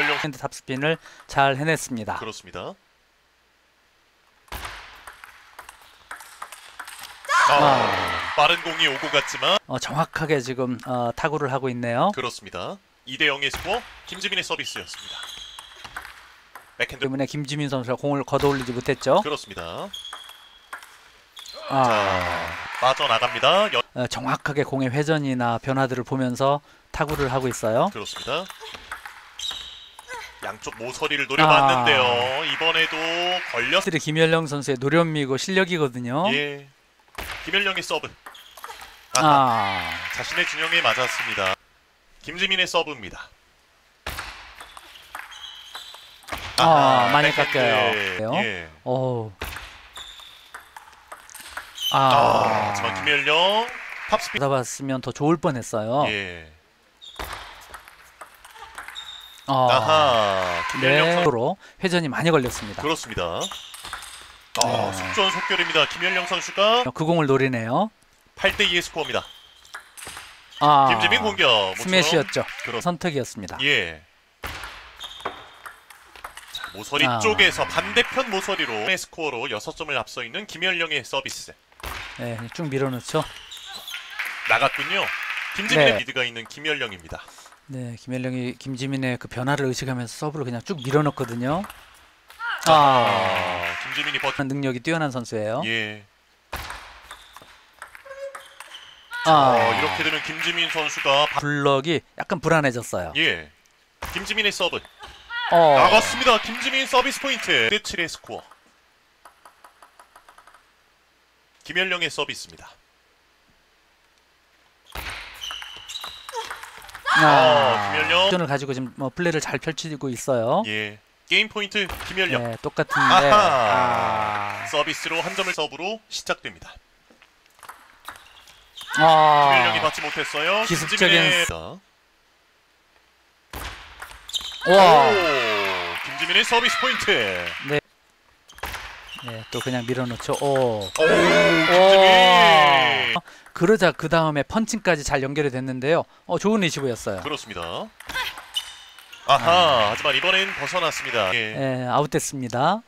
김연령 핸드 탑스핀을 잘 해냈습니다. 그렇습니다. 빠른 공이 오고 갔지만 정확하게 지금 타구를 하고 있네요. 그렇습니다. 2대0의 스코어. 김지민의 서비스였습니다. 백핸드 때문에 김지민 선수가 공을 걷어올리지 못했죠. 그렇습니다. 자, 빠져나갑니다. 정확하게 공의 회전이나 변화들을 보면서 타구를 하고 있어요. 그렇습니다. 양쪽 모서리를 노려봤는데요. 이번에도 걸렸. 김연령 선수의 노련미고 실력이거든요. 예. 김연령의 서브. 자신의 균형에 맞았습니다. 김지민의 서브입니다. 많이 깎여요. 예. 하지만 김연령 탑스피드 받아봤으면 더 좋을 뻔했어요. 예. 김연령으로 회전이 많이 걸렸습니다. 그렇습니다. 속전속결입니다. 김연령 선수가 그 공을 노리네요. 8대2의 스코어입니다. 김지민 공격 스매시였죠. 선택이었습니다. 예. 자, 모서리 쪽에서 반대편 모서리로 스코어로 6점을 앞서 있는 김연령의 서비스. 네, 쭉 밀어넣죠. 나갔군요. 김지민의 리드가 있는 김연령입니다. 네, 김연령이 김지민의 그 변화를 의식하면서 서브를 그냥 쭉 밀어넣거든요. 김지민이 버티는 능력이 뛰어난 선수예요. 예. 이렇게 되면 김지민 선수가 블럭이 약간 불안해졌어요. 예. 김지민의 서브. 나갔습니다. 김지민 서비스 포인트. 7의 스코어. 김연령의 서비스입니다. 김연령. 을 가지고 지금 플레이를 잘 펼치고 있어요. 예. 게임 포인트 김연령. 네, 똑같은데. 서비스로 한 점을 서브로 시작됩니다. 김연령이 받지 못했어요. 기습적인. 김지민의 서비스 포인트. 네. 네, 또 그냥 밀어넣죠. 김지민. 그러자 그 다음에 펀칭까지 잘 연결이 됐는데요. 좋은 리시브였어요. 그렇습니다. 하지만 이번엔 벗어났습니다. 예, 아웃됐습니다.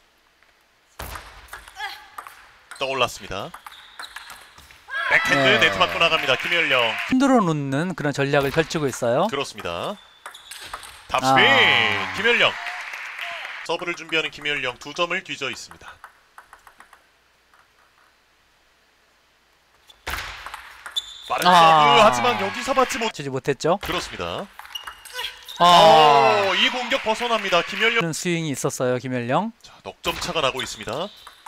떠올랐습니다. 백핸드 네트 맞고 나갑니다. 김연령. 흔들어 놓는 그런 전략을 펼치고 있어요. 그렇습니다. 탑스핀 김연령. 서브를 준비하는 김연령 2점을 뒤져 있습니다. 빠른 서브 하지만 여기서 받지 못했죠. 그렇습니다. 이 공격 벗어납니다. 김연령 스윙이 있었어요. 김연령. 자, 넉점 차가 나고 있습니다.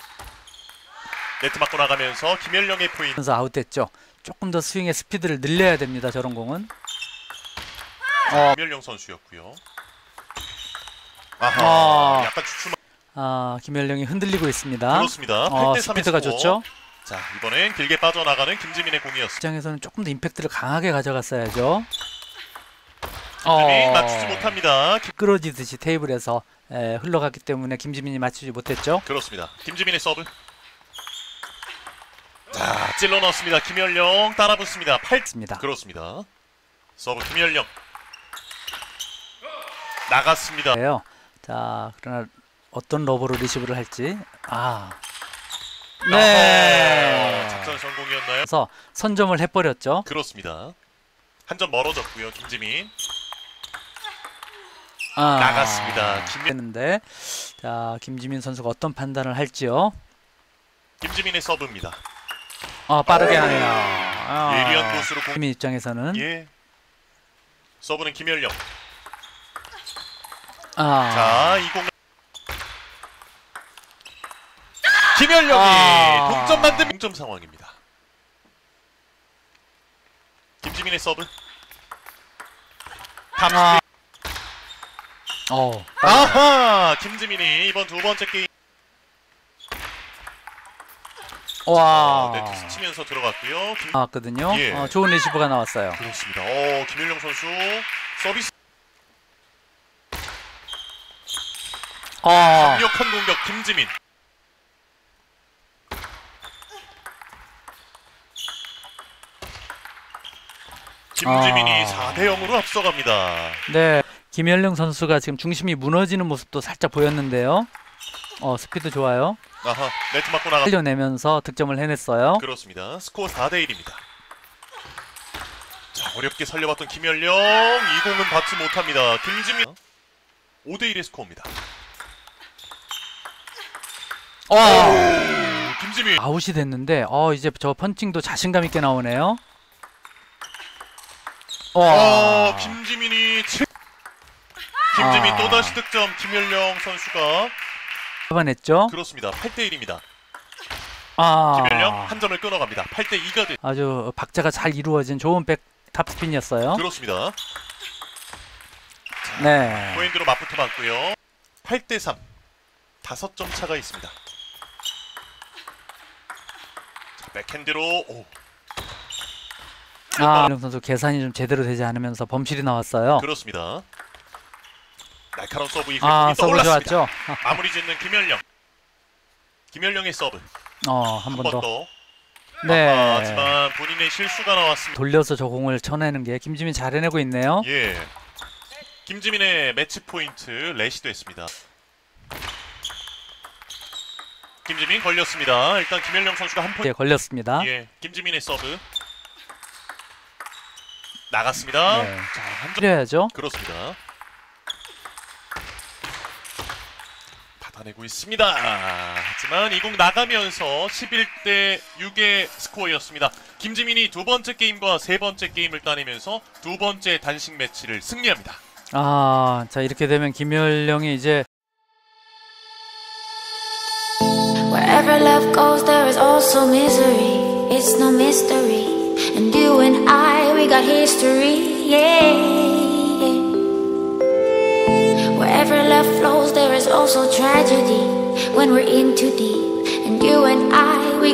네트 맞고 나가면서 김연령의 포인트. 그래서 아웃됐죠. 조금 더 스윙의 스피드를 늘려야 됩니다. 저런 공은. 김연령 선수였고요. 약간 주춤. 김연령이 흔들리고 있습니다. 그렇습니다. 8대3의 스피드가 스코어. 좋죠. 자, 이번엔 길게 빠져나가는 김지민의 공이었습니다. 입장에서는 조금 더 임팩트를 강하게 가져갔어야죠. 김지민 맞추지 못합니다. 끌어지듯이 테이블에서 흘러갔기 때문에 김지민이 맞추지 못했죠. 그렇습니다. 김지민의 서브. 자, 찔러 넣었습니다. 김연령 따라 붙습니다. 8입니다. 그렇습니다. 서브 김연령. 나갔습니다. 자, 그러나 어떤 러버로 리시브를 할지. 작전 성공이었나요? 그래서 선점을 해버렸죠. 그렇습니다. 한 점 멀어졌고요. 김지민. 나갔습니다. 했는데 자, 김지민 선수가 어떤 판단을 할지요. 김지민의 서브입니다. 빠르게 하네요. 예리한 코스로 김지민 입장에서는 서브는 김연령. 자, 이 공 김연령이 동점 만든 동점 상황입니다. 김지민의 서브. 김지민이 이번 두 번째 게임 네트 스치면서 들어갔고요. 나왔거든요. 좋은 리시브가 나왔어요. 그렇습니다. 김연령 선수 서비스. 강력한 공격 김지민. 김지민이 4대0으로 앞서갑니다. 네, 김연령 선수가 지금 중심이 무너지는 모습도 살짝 보였는데요. 스피드 좋아요. 아하, 네트 맞고 나가. 살려내면서 득점을 해냈어요. 그렇습니다. 스코어 4대1입니다. 자, 어렵게 살려봤던 김연령. 이 공은 받지 못합니다. 김지민 5대1의 스코어입니다. 김지민 아웃이 됐는데 이제 저 펀칭도 자신감 있게 나오네요. 김지민이 김지민 또다시 득점. 김연령 선수가 잡아냈죠. 그렇습니다. 8대1입니다. 김연령 한 점을 끊어갑니다. 8대2가 돼. 아주 박자가 잘 이루어진 좋은 백 탑스핀이었어요. 그렇습니다. 네. 포인트로 맞붙어 봤고요. 8대3 5점 차가 있습니다. 자, 백핸드로 김연령 선수 계산이 좀 제대로 되지 않으면서 범실이 나왔어요. 그렇습니다. 날카로운 서브 이후에 서브 떠올랐습니다. 좋았죠. 마무리 짓는 김연령. 김연령의 서브 한 번 더. 더. 네. 하지만 본인의 실수가 나왔습니다. 돌려서 저 공을 쳐내는 게 김지민 잘 해내고 있네요. 예. 김지민의 매치 포인트 렛이 됐습니다. 김지민 걸렸습니다. 일단 김연령 선수가 한 포인트. 걸렸습니다. 예. 김지민의 서브 나갔습니다. 네. 자, 한 점. 때려야죠. 그렇습니다. 받아내고 있습니다. 하지만 이 공 나가면서 11대 6의 스코어였습니다. 김지민이 두 번째 게임과 세 번째 게임을 따내면서 두 번째 단식 매치를 승리합니다. 자 이렇게 되면 김연령이 이제 Wherever love goes, there is also misery. It's no mystery. And you and I, we got history. Yeah. Wherever love flows, there is also tragedy. When we're in too deep, and you and I.